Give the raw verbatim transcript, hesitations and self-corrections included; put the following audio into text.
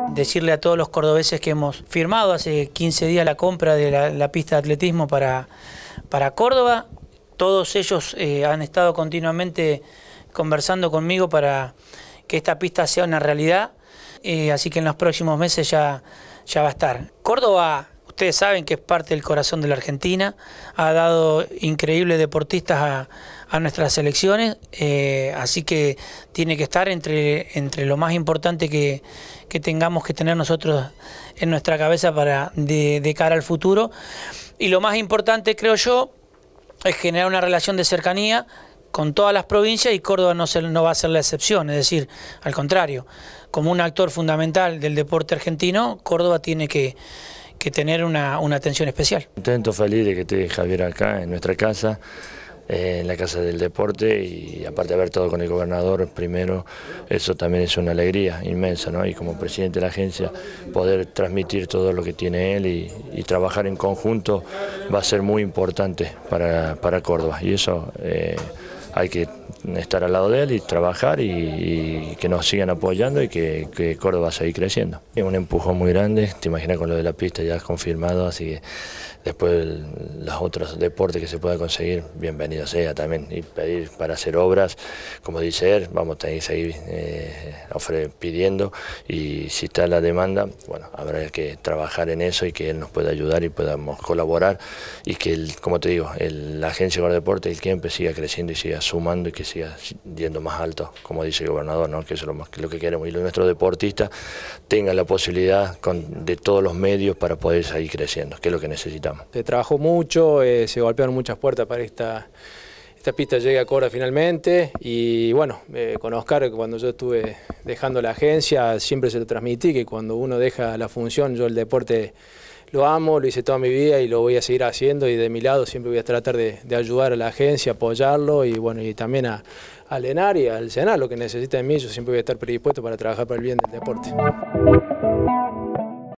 Decirle a todos los cordobeses que hemos firmado hace quince días la compra de la, la pista de atletismo para, para Córdoba. Todos ellos eh, han estado continuamente conversando conmigo para que esta pista sea una realidad, eh, así que en los próximos meses ya, ya va a estar. Córdoba, ustedes saben que es parte del corazón de la Argentina, ha dado increíbles deportistas a, a nuestras selecciones, eh, así que tiene que estar entre, entre lo más importante que, que tengamos que tener nosotros en nuestra cabeza para de, de cara al futuro. Y lo más importante, creo yo, es generar una relación de cercanía con todas las provincias, y Córdoba no, se, no va a ser la excepción, es decir, al contrario, como un actor fundamental del deporte argentino, Córdoba tiene que, que tener una, una atención especial. Contento, feliz de que esté Javier acá en nuestra casa, eh, en la Casa del Deporte, y aparte de haber estado con el gobernador primero, eso también es una alegría inmensa, ¿no? Y como presidente de la agencia, poder transmitir todo lo que tiene él y, y trabajar en conjunto va a ser muy importante para, para Córdoba, y eso eh, hay que estar al lado de él y trabajar, y, y que nos sigan apoyando, y que, que Córdoba va a seguir creciendo. Es un empujón muy grande, te imaginas, con lo de la pista ya confirmado, así que después el, los otros deportes que se pueda conseguir, bienvenido sea también, y pedir para hacer obras, como dice él, vamos a tener que seguir eh, pidiendo, y si está la demanda, bueno, habrá que trabajar en eso y que él nos pueda ayudar y podamos colaborar, y que, el, como te digo, el, la Agencia de Deporte, el Kempe, siga creciendo y siga sumando, y que siga yendo más alto, como dice el gobernador, ¿no? Que eso es lo, más, lo que queremos, y nuestros deportistas tengan la posibilidad con, de todos los medios para poder seguir creciendo, que es lo que necesitamos. Se trabajó mucho, eh, se golpearon muchas puertas para esta, esta pista llegue a Córdoba finalmente, y bueno, eh, con Oscar, cuando yo estuve dejando la agencia, siempre se lo transmití, que cuando uno deja la función, yo el deporte lo amo, lo hice toda mi vida y lo voy a seguir haciendo, y de mi lado siempre voy a tratar de, de ayudar a la agencia, apoyarlo, y bueno, y también a, a Lenar y al Senar, lo que necesita de mí, yo siempre voy a estar predispuesto para trabajar para el bien del deporte.